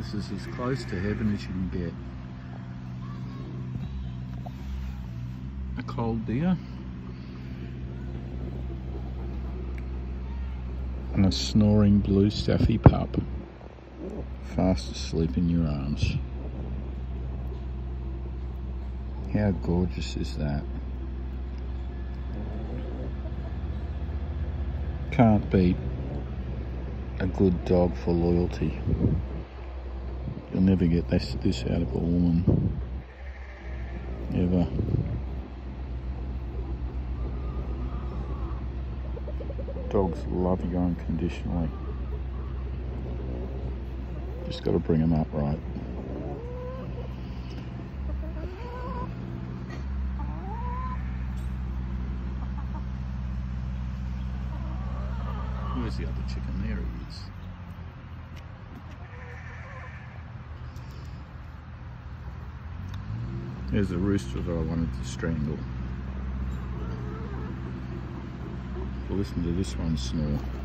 This is as close to heaven as you can get. A cold deer and a snoring blue staffy pup, fast asleep in your arms. How gorgeous is that? Can't beat a good dog for loyalty. You'll never get this out of a woman, ever. Dogs love you unconditionally. Just got to bring them up right. Where's the other chicken? There he is. There's the rooster that I wanted to strangle. Listen to this one snore.